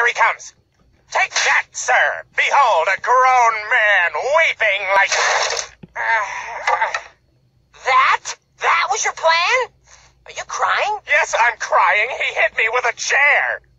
Here he comes. Take that, sir. Behold, a grown man weeping like... That was your plan? Are you crying? Yes, I'm crying. He hit me with a chair.